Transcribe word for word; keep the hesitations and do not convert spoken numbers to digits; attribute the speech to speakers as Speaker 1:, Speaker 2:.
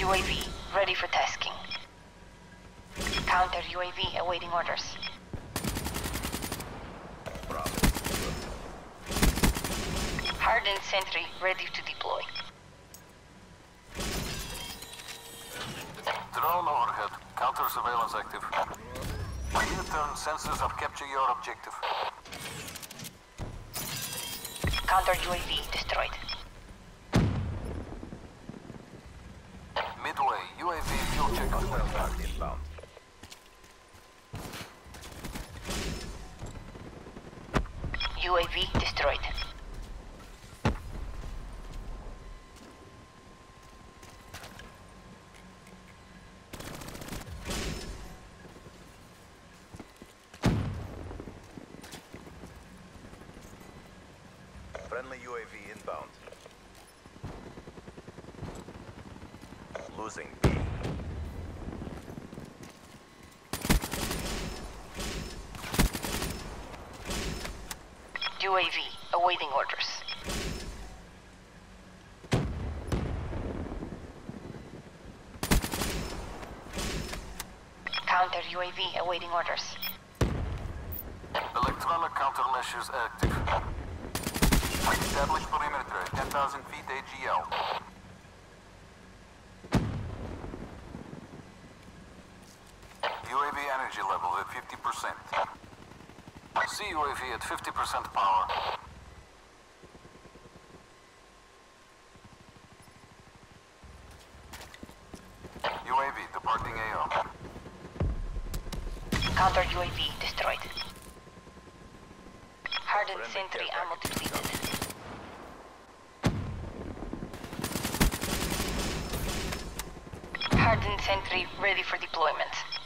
Speaker 1: U A V ready for tasking. Counter U A V awaiting orders. Hardened sentry ready to deploy.
Speaker 2: Drone overhead. Counter surveillance active. Near-turn sensors have captured your objective.
Speaker 1: Counter U A V destroyed.
Speaker 2: Midway, U A V fuel check.
Speaker 3: Inbound.
Speaker 1: U A V destroyed.
Speaker 3: Friendly U A V inbound. Losing B.
Speaker 1: U A V awaiting orders. Counter U A V awaiting orders.
Speaker 2: Electronic countermeasures active. Establish perimeter at ten thousand feet A G L. U A V energy level at fifty percent. C U A V at fifty percent power. U A V departing A O.
Speaker 1: Counter U A V destroyed. Hardened sentry ammo depleted. Hardened sentry ready for deployment.